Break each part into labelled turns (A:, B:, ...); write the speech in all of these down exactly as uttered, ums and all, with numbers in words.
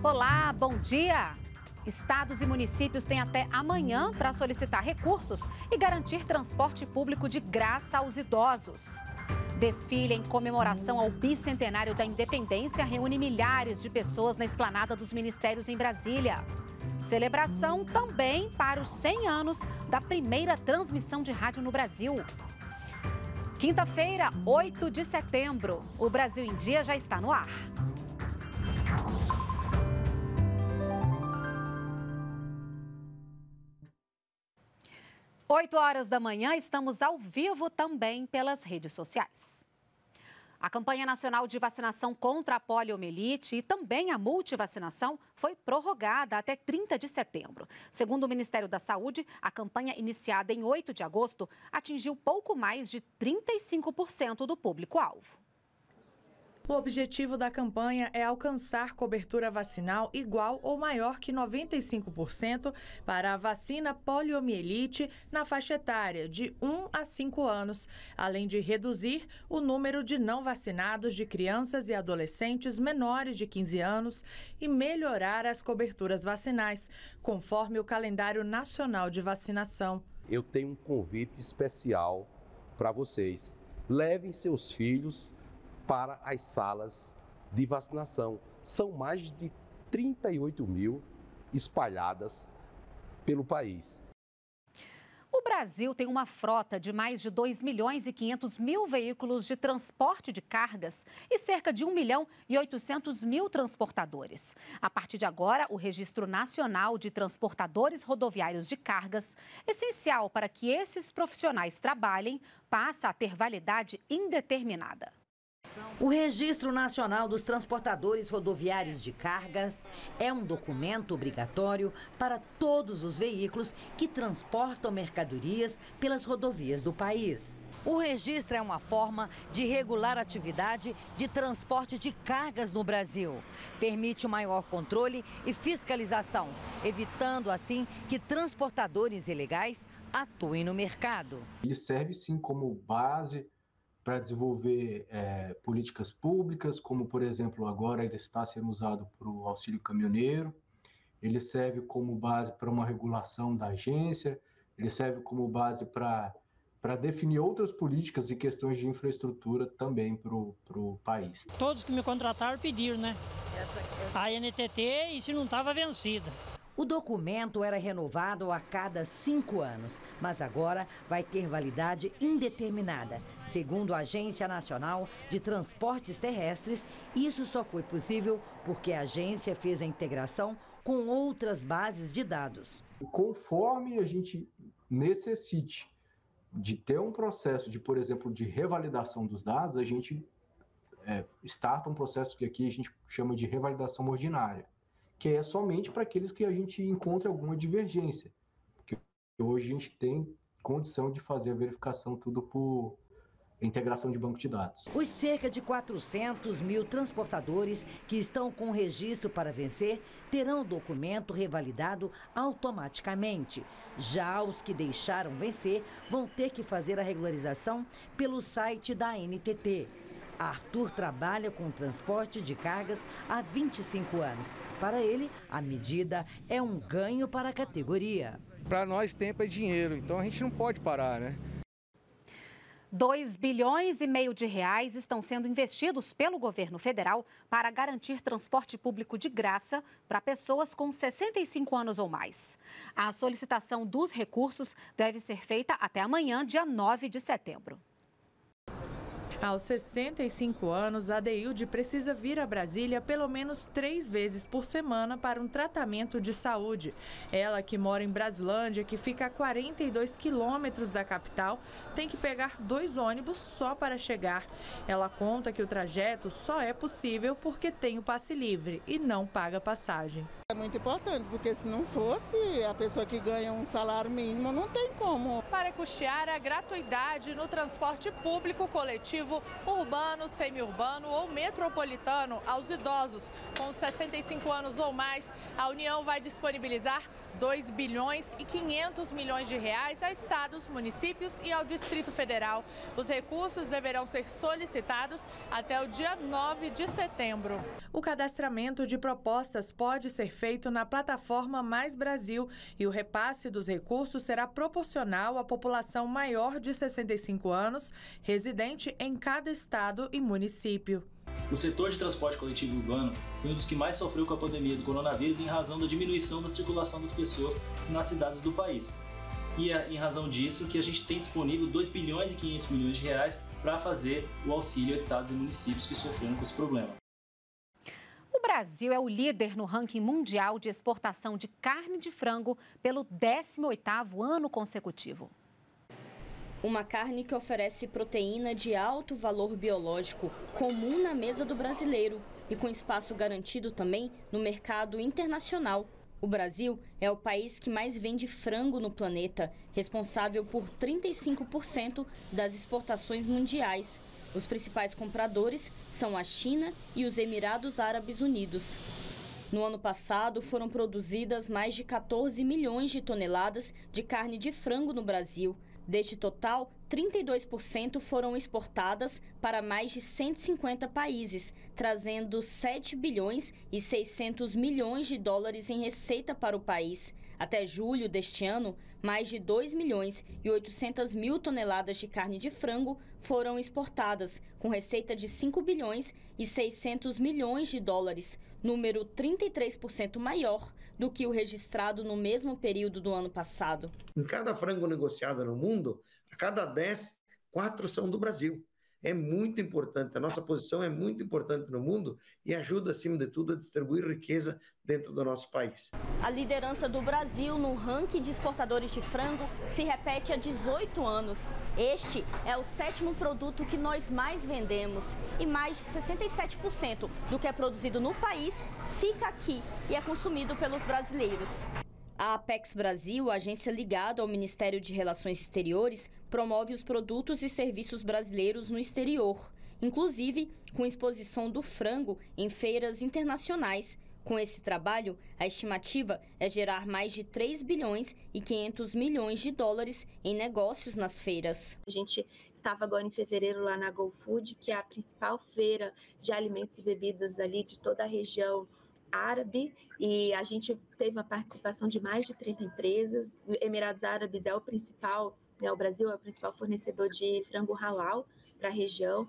A: Olá, bom dia! Estados e municípios têm até amanhã para solicitar recursos e garantir transporte público de graça aos idosos. Desfile em comemoração ao bicentenário da independência reúne milhares de pessoas na esplanada dos ministérios em Brasília. Celebração também para os cem anos da primeira transmissão de rádio no Brasil. Quinta-feira, oito de setembro, o Brasil em Dia já está no ar. oito horas da manhã, estamos ao vivo também pelas redes sociais. A campanha nacional de vacinação contra a poliomielite e também a multivacinação foi prorrogada até trinta de setembro. Segundo o Ministério da Saúde, a campanha iniciada em oito de agosto atingiu pouco mais de trinta e cinco por cento do público-alvo.
B: O objetivo da campanha é alcançar cobertura vacinal igual ou maior que noventa e cinco por cento para a vacina poliomielite na faixa etária de um a cinco anos, além de reduzir o número de não vacinados de crianças e adolescentes menores de quinze anos e melhorar as coberturas vacinais, conforme o calendário nacional de vacinação.
C: Eu tenho um convite especial para vocês. Levem seus filhos para as salas de vacinação. São mais de trinta e oito mil espalhadas pelo país.
A: O Brasil tem uma frota de mais de dois milhões e quinhentos mil veículos de transporte de cargas e cerca de um milhão e oitocentos mil transportadores. A partir de agora, o Registro Nacional de Transportadores Rodoviários de Cargas, essencial para que esses profissionais trabalhem, passa a ter validade indeterminada.
D: O Registro Nacional dos Transportadores Rodoviários de Cargas é um documento obrigatório para todos os veículos que transportam mercadorias pelas rodovias do país. O registro é uma forma de regular a atividade de transporte de cargas no Brasil. Permite um maior controle e fiscalização, evitando assim que transportadores ilegais atuem no mercado.
E: Ele serve sim como base para desenvolver é, políticas públicas, como, por exemplo, agora ele está sendo usado para o auxílio caminhoneiro, ele serve como base para uma regulação da agência, ele serve como base para, para definir outras políticas e questões de infraestrutura também para o país.
F: Todos que me contrataram pediram, né? A N T T, e se não estava vencida.
D: O documento era renovado a cada cinco anos, mas agora vai ter validade indeterminada. Segundo a Agência Nacional de Transportes Terrestres, isso só foi possível porque a agência fez a integração com outras bases de dados.
E: Conforme a gente necessite de ter um processo de, por exemplo, de revalidação dos dados, a gente é, starta um processo que aqui a gente chama de revalidação ordinária, que é somente para aqueles que a gente encontra alguma divergência. Porque hoje a gente tem condição de fazer a verificação tudo por integração de banco de dados.
D: Os cerca de quatrocentos mil transportadores que estão com registro para vencer terão o documento revalidado automaticamente. Já os que deixaram vencer vão ter que fazer a regularização pelo site da A N T T. Arthur trabalha com transporte de cargas há vinte e cinco anos. Para ele, a medida é um ganho para a categoria.
G: Para nós, tempo é dinheiro, então a gente não pode parar, né?
A: dois bilhões e meio de reais estão sendo investidos pelo governo federal para garantir transporte público de graça para pessoas com sessenta e cinco anos ou mais. A solicitação dos recursos deve ser feita até amanhã, dia nove de setembro.
B: Aos sessenta e cinco anos, a Adeilde precisa vir a Brasília pelo menos três vezes por semana para um tratamento de saúde. Ela, que mora em Braslândia, que fica a quarenta e dois quilômetros da capital, tem que pegar dois ônibus só para chegar. Ela conta que o trajeto só é possível porque tem o passe livre e não paga passagem.
H: É muito importante, porque se não fosse, a pessoa que ganha um salário mínimo não tem como.
I: Para custear a gratuidade no transporte público coletivo, urbano, semiurbano ou metropolitano aos idosos com sessenta e cinco anos ou mais, a União vai disponibilizar dois bilhões e quinhentos milhões de reais a estados, municípios e ao Distrito Federal. Os recursos deverão ser solicitados até o dia nove de setembro.
B: O cadastramento de propostas pode ser feito na plataforma Mais Brasil e o repasse dos recursos será proporcional à população maior de sessenta e cinco anos, residente em cada estado e município.
J: O setor de transporte coletivo urbano foi um dos que mais sofreu com a pandemia do coronavírus em razão da diminuição da circulação das pessoas nas cidades do país. E é em razão disso que a gente tem disponível dois bilhões e quinhentos milhões de reais para fazer o auxílio a estados e municípios que sofreram com esse problema.
A: O Brasil é o líder no ranking mundial de exportação de carne de frango pelo décimo oitavo ano consecutivo.
K: Uma carne que oferece proteína de alto valor biológico, comum na mesa do brasileiro e com espaço garantido também no mercado internacional. O Brasil é o país que mais vende frango no planeta, responsável por trinta e cinco por cento das exportações mundiais. Os principais compradores são a China e os Emirados Árabes Unidos. No ano passado, foram produzidas mais de quatorze milhões de toneladas de carne de frango no Brasil. Deste total, trinta e dois por cento foram exportadas para mais de cento e cinquenta países, trazendo sete bilhões e seiscentos milhões de dólares em receita para o país. Até julho deste ano, mais de dois milhões e oitocentas mil toneladas de carne de frango foram exportadas, com receita de cinco bilhões e seiscentos milhões de dólares, número trinta e três por cento maior do que o registrado no mesmo período do ano passado.
L: Em cada frango negociado no mundo, a cada dez, quatro são do Brasil. É muito importante, a nossa posição é muito importante no mundo e ajuda, acima de tudo, a distribuir riqueza dentro do nosso país.
K: A liderança do Brasil no ranking de exportadores de frango se repete há dezoito anos. Este é o sétimo produto que nós mais vendemos e mais de sessenta e sete por cento do que é produzido no país fica aqui e é consumido pelos brasileiros. A Apex Brasil, agência ligada ao Ministério de Relações Exteriores, promove os produtos e serviços brasileiros no exterior, inclusive com exposição do frango em feiras internacionais. Com esse trabalho, a estimativa é gerar mais de três bilhões e quinhentos milhões de dólares em negócios nas feiras.
M: A gente estava agora em fevereiro lá na GoFood, que é a principal feira de alimentos e bebidas ali de toda a região árabe, e a gente teve uma participação de mais de trinta empresas. Emirados Árabes é o principal, né, o Brasil é o principal fornecedor de frango halal para a região.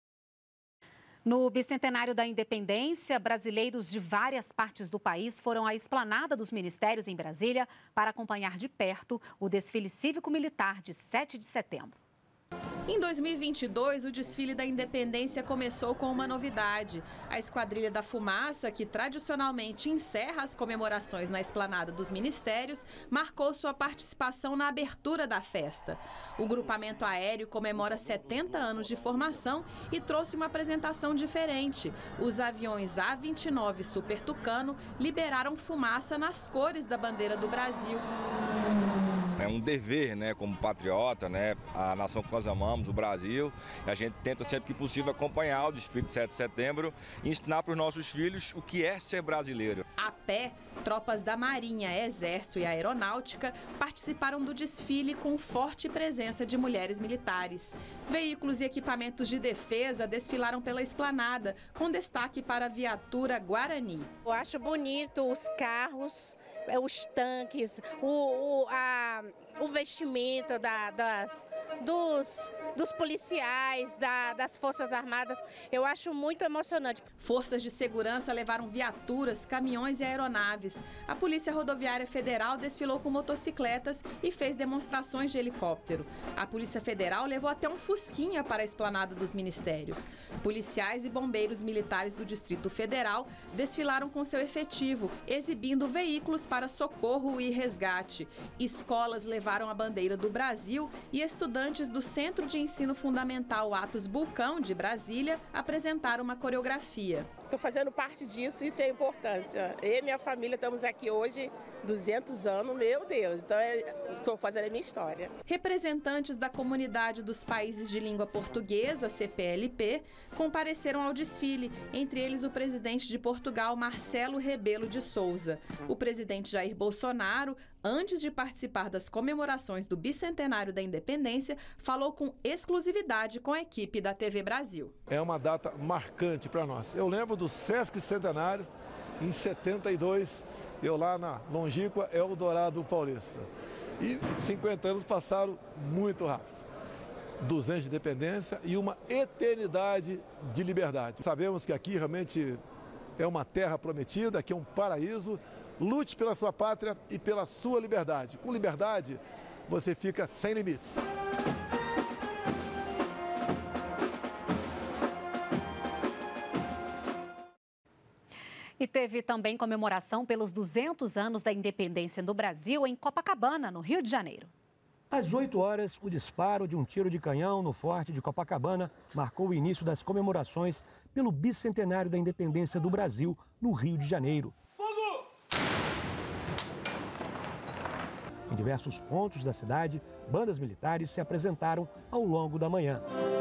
A: No bicentenário da independência, brasileiros de várias partes do país foram à esplanada dos ministérios em Brasília para acompanhar de perto o desfile cívico-militar de sete de setembro.
I: Em dois mil e vinte e dois, o desfile da independência começou com uma novidade. A Esquadrilha da Fumaça, que tradicionalmente encerra as comemorações na esplanada dos ministérios, marcou sua participação na abertura da festa. O grupamento aéreo comemora setenta anos de formação e trouxe uma apresentação diferente. Os aviões A vinte e nove Super Tucano liberaram fumaça nas cores da bandeira do Brasil.
N: É um dever, né, como patriota, né, a nação que nós amamos, o Brasil. A gente tenta sempre que possível acompanhar o desfile de sete de setembro e ensinar para os nossos filhos o que é ser brasileiro.
I: A pé, tropas da Marinha, Exército e Aeronáutica participaram do desfile com forte presença de mulheres militares. Veículos e equipamentos de defesa desfilaram pela esplanada, com destaque para a viatura Guarani.
O: Eu acho bonito os carros, os tanques, o, o, a, o vestimento da, das, dos, dos policiais, da, das Forças Armadas. Eu acho muito emocionante.
I: Forças de segurança levaram viaturas, caminhões e aeronaves. A Polícia Rodoviária Federal desfilou com motocicletas e fez demonstrações de helicóptero. A Polícia Federal levou até um fusquinha para a esplanada dos ministérios. Policiais e bombeiros militares do Distrito Federal desfilaram com seu efetivo, exibindo veículos para socorro e resgate. Escolas levaram a bandeira do Brasil e estudantes do Centro de Ensino Fundamental Atos Bulcão, de Brasília, apresentaram uma coreografia.
P: estou fazendo parte disso, isso é a importância. Eu e minha família estamos aqui hoje, duzentos anos, meu Deus, então estou fazendo a minha história.
I: Representantes da comunidade dos países de língua portuguesa, C P L P, compareceram ao desfile, entre eles o presidente de Portugal, Marcelo Rebelo de Sousa. O presidente Jair Bolsonaro, antes de participar das comemorações do bicentenário da independência, falou com exclusividade com a equipe da T V Brasil.
Q: É uma data marcante para nós. Eu lembro do Sesc Centenário, em setenta e dois, eu lá na longínqua Eldorado Paulista. E cinquenta anos passaram muito rápido. duzentos anos de independência e uma eternidade de liberdade. Sabemos que aqui realmente é uma terra prometida, aqui é um paraíso. Lute pela sua pátria e pela sua liberdade. Com liberdade, você fica sem limites.
A: E teve também comemoração pelos duzentos anos da independência do Brasil em Copacabana, no Rio de Janeiro.
R: Às oito horas, o disparo de um tiro de canhão no Forte de Copacabana marcou o início das comemorações pelo bicentenário da independência do Brasil, no Rio de Janeiro. Fogo! Em diversos pontos da cidade, bandas militares se apresentaram ao longo da manhã.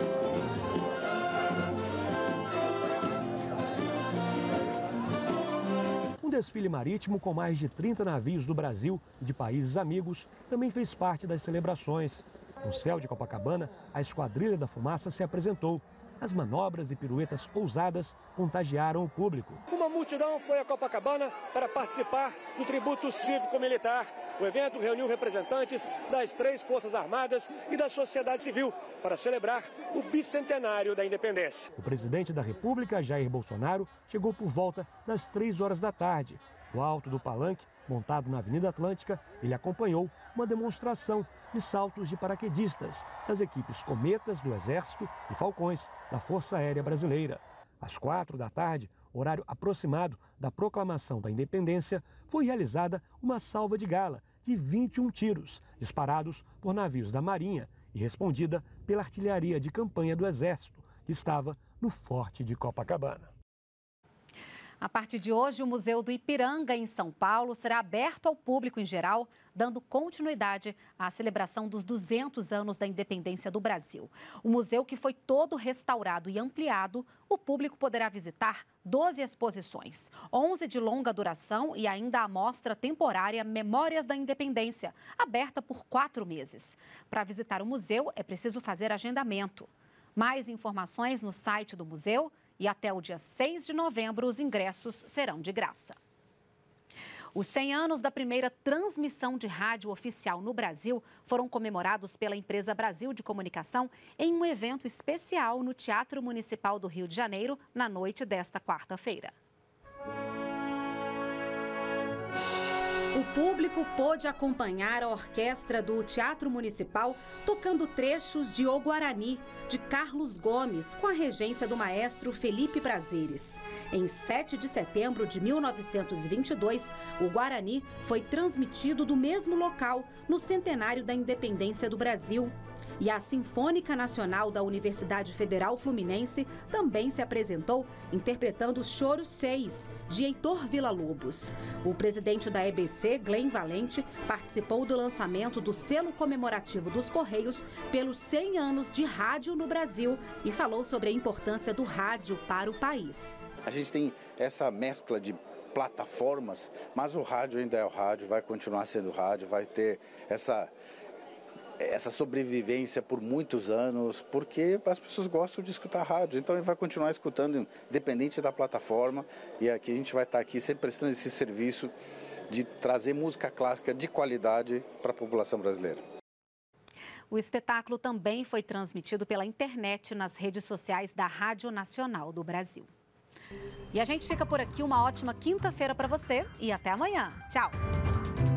R: Um desfile marítimo com mais de trinta navios do Brasil e de países amigos também fez parte das celebrações. No céu de Copacabana, a Esquadrilha da Fumaça se apresentou. As manobras e piruetas ousadas contagiaram o público.
S: Uma multidão foi a Copacabana para participar do tributo cívico-militar. O evento reuniu representantes das três Forças Armadas e da sociedade civil para celebrar o bicentenário da independência.
R: O presidente da República, Jair Bolsonaro, chegou por volta das três horas da tarde. No alto do palanque, montado na Avenida Atlântica, ele acompanhou uma demonstração de saltos de paraquedistas das equipes Cometas do Exército e Falcões da Força Aérea Brasileira. Às quatro da tarde, horário aproximado da proclamação da independência, foi realizada uma salva de gala de vinte e um tiros, disparados por navios da Marinha e respondida pela artilharia de campanha do Exército, que estava no Forte de Copacabana.
A: A partir de hoje, o Museu do Ipiranga, em São Paulo, será aberto ao público em geral, dando continuidade à celebração dos duzentos anos da independência do Brasil. O museu, que foi todo restaurado e ampliado, o público poderá visitar doze exposições, onze de longa duração e ainda a mostra temporária Memórias da Independência, aberta por quatro meses. Para visitar o museu, é preciso fazer agendamento. Mais informações no site do museu. E até o dia seis de novembro, os ingressos serão de graça. Os cem anos da primeira transmissão de rádio oficial no Brasil foram comemorados pela empresa Brasil de Comunicação em um evento especial no Teatro Municipal do Rio de Janeiro, na noite desta quarta-feira. O público pôde acompanhar a orquestra do Teatro Municipal tocando trechos de O Guarani, de Carlos Gomes, com a regência do maestro Felipe Prazeres. Em sete de setembro de mil novecentos e vinte e dois, o Guarani foi transmitido do mesmo local, no centenário da independência do Brasil. E a Sinfônica Nacional da Universidade Federal Fluminense também se apresentou interpretando Choro seis, de Heitor Villa-Lobos. O presidente da E B C, Glenn Valente, participou do lançamento do selo comemorativo dos Correios pelos cem anos de rádio no Brasil e falou sobre a importância do rádio para o país.
T: A gente tem essa mescla de plataformas, mas o rádio ainda é o rádio, vai continuar sendo rádio, vai ter essa... essa sobrevivência por muitos anos, porque as pessoas gostam de escutar rádio, então ele vai continuar escutando, independente da plataforma, e aqui a gente vai estar aqui sempre prestando esse serviço de trazer música clássica de qualidade para a população brasileira.
A: O espetáculo também foi transmitido pela internet nas redes sociais da Rádio Nacional do Brasil. E a gente fica por aqui, uma ótima quinta-feira para você e até amanhã. Tchau!